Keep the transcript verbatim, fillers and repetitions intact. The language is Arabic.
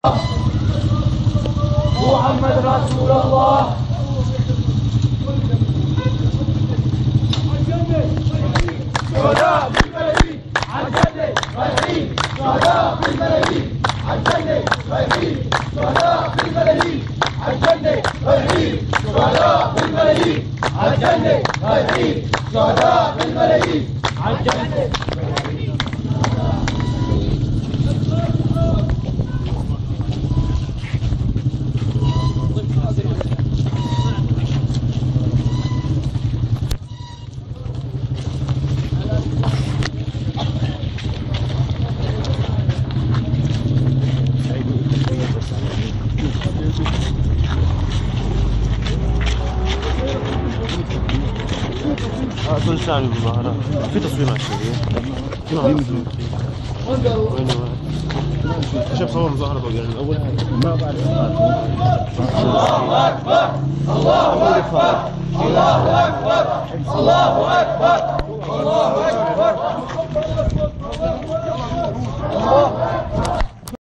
محمد رسول الله. شهداء في الملايين عالجنة رايحين، شهداء في الملايين عالجنة رايحين، شهداء في الملايين عالجنة رايحين، شهداء في الملايين عالجنة رايحين، شهداء في الملايين عالجنة. كل ساعة بالمظاهرات في تصوير مع الشباب. وين شاف صور مظاهرة فوق يعني أول ما بعرف. الله أكبر الله أكبر الله أكبر الله أكبر الله أكبر.